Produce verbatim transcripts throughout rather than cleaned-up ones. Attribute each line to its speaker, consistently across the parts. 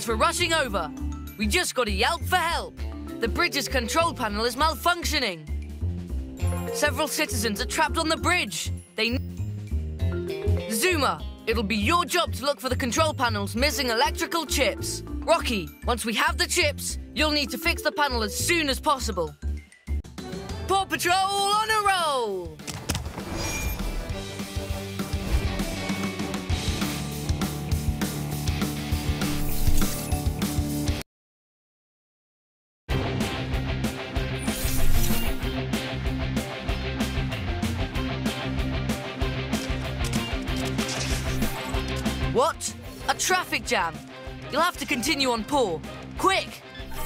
Speaker 1: Thanks for rushing over. We just got a yelp for help. The bridge's control panel is malfunctioning. Several citizens are trapped on the bridge. They... Zuma, it'll be your job to look for the control panel's missing electrical chips. Rocky, once we have the chips, you'll need to fix the panel as soon as possible. Paw Patrol on a roll! What? A traffic jam? You'll have to continue on Paw. Quick!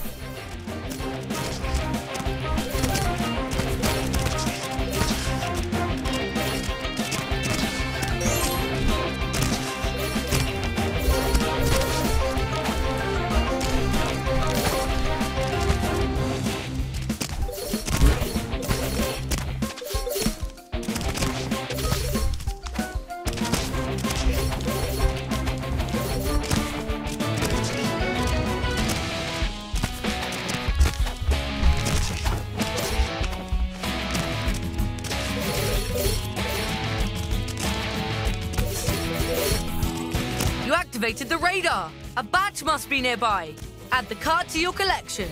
Speaker 1: Activated the radar. A badge must be nearby. Add the card to your collection.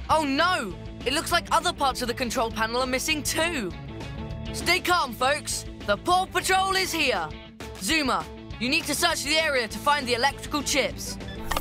Speaker 1: Oh no! It looks like other parts of the control panel are missing too. Stay calm, folks. The Paw Patrol is here. Zuma, you need to search the area to find the electrical chips.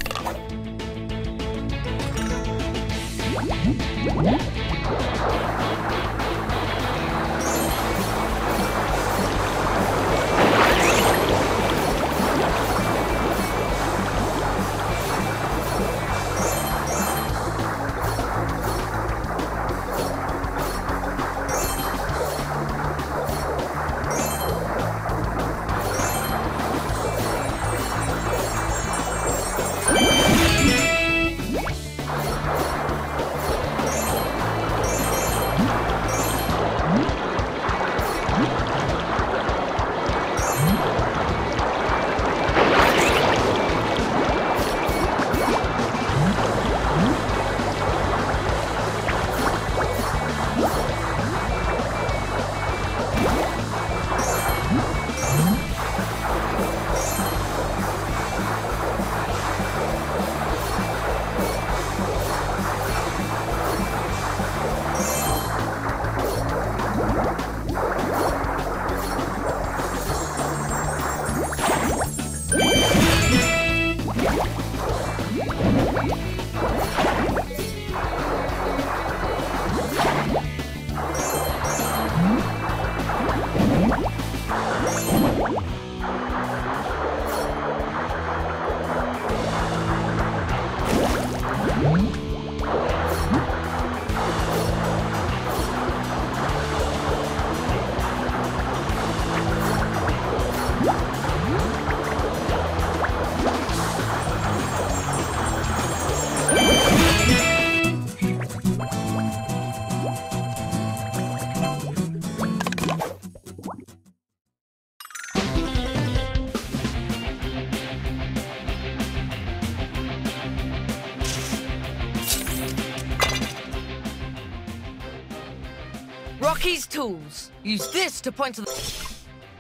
Speaker 1: Rocky's tools. Use this to point to the...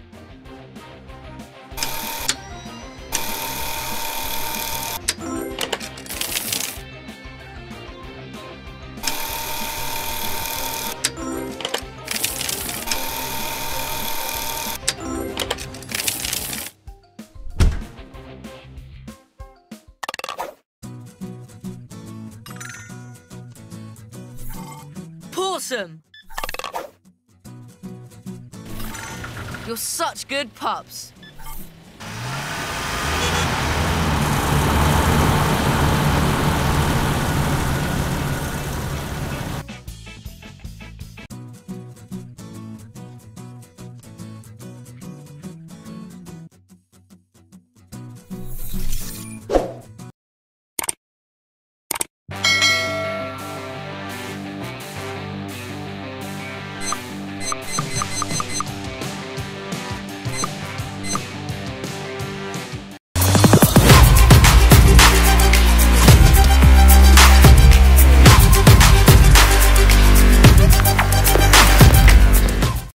Speaker 1: Awesome! You're such good pups.